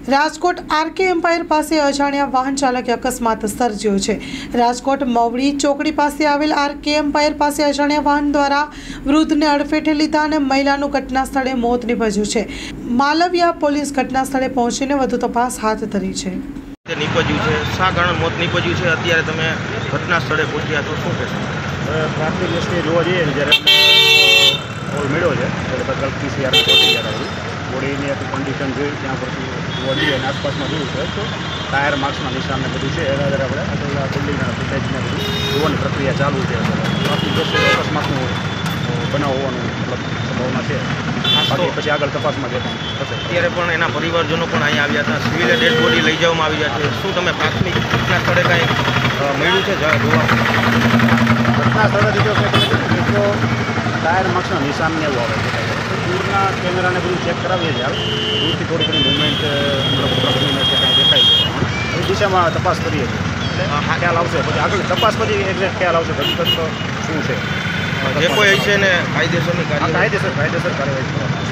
Rajkot RK umpire પાસે અજાણ્યા વાહન ચાલકે અકસ્માત સર્જ્યો છે। રાજકોટ મવડી ચોકડી પાસે આવેલ આરકે એમ્પાયર પાસે અજાણ્યા વાહન દ્વારા વૃદ્ધને અડફેટે લીધા અને મહિલાનું ઘટના સ્થળે મોત નીપજ્યું છે। માલવિયા પોલીસ ઘટના સ્થળે પહોંચીને વધુ તપાસ હાથ ધરી છે। નીપજ્યું છે શા કારણ મોત નીપજ્યું છે અત્યારે તમે ઘટના સ્થળે પહોંચ્યા છો શું કહેશો? પ્રાથમિક દ્રષ્ટિએ જોવા જઈએ ને જ્યારે કોલ મળ્યો છે ત્યારે ગલતી પહોંચી ગયા હતા। બોડીની આખી કન્ડિશન જોઈ ત્યાં પછી બોડી અને આસપાસમાં જોયું છે તો ટાયર માર્ક્સના નિશાનને બધું છે એના આધારે આપણે આગળ બિલ્ડિંગના ફૂટેજને બધું જોવાની પ્રક્રિયા ચાલુ છે। પ્રાથમિક દ્રષ્ટિએ અકસ્માતનું બનાવ હોવાનું મતલબ સંભાવના છે। બાકી પછી આગળ તપાસમાં જે પણ થશે। અત્યારે પણ એના પરિવારજનો પણ અહીંયા આવ્યા હતા, સિવિલે ડેડ બોડી લઈ જવામાં આવી છે। શું તમે પ્રાથમિક ઘટના સ્થળે કાંઈ મળ્યું છે જોવા? ઘટના સ્થળેથી જો ટાયર માર્ક્સના નિશાનને એવું આવે છે। દૂરના કેમેરાને બધું ચેક કરાવીએ છીએ હાલ દૂરથી થોડી ઘણી મૂવમેન્ટ પ્રગતિને છે કાંઈ દેખાય છે એ દિશામાં તપાસ કરીએ છીએ એટલે ખ્યાલ આવશે પછી આગળ તપાસ પછી એક્ઝેક્ટ ખ્યાલ આવશે હકીકત શું છે। જે કોઈ હશે ને કાયદેસરની કાયદેસર કાર્યવાહી કરવા।